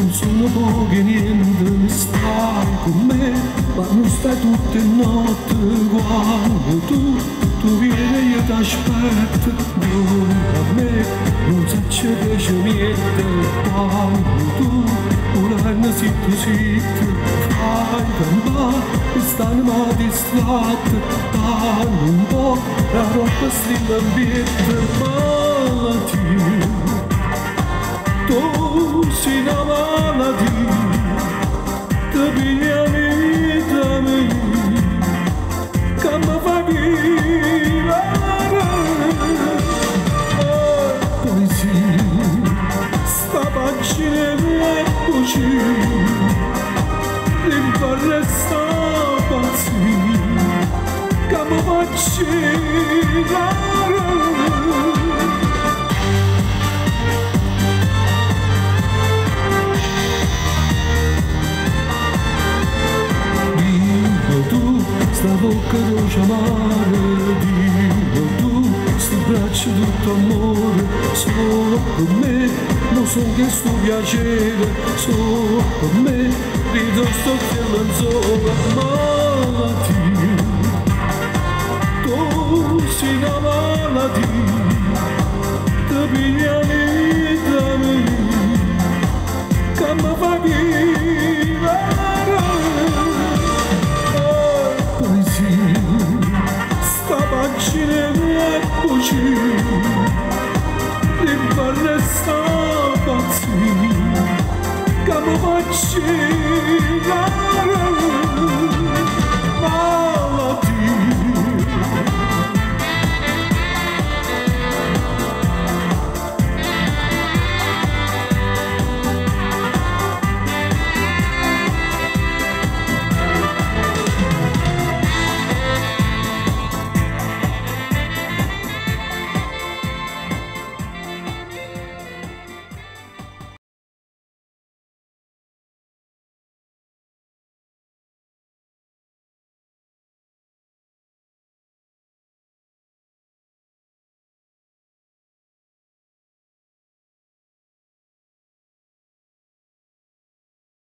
non sono poche niente, stai con me, ma non stai tutte notte. Quando tu vieni io ti aspetto, a me non si piace niente. Quando tu volendo zitto, fai campare quest'anima distratta, danno un po' la roba strilla ambiente. Malattia, tu sei una malattia, ti pigliami da me, che mi fa vivere. Poesia, sta pagina è così, l'imparare sta pazzia, che mi fa girare. Sta bocca dolce amare, dillo tu, sti braccia tutto amore, solo per me, non so che sto piacere, solo per me, rido sto chiamando malattia, tu sei una malattia, ti pigliami da me, che mi fa vivere. Sta pagina è così, l'imparare sta pazzia, che mi fa girare.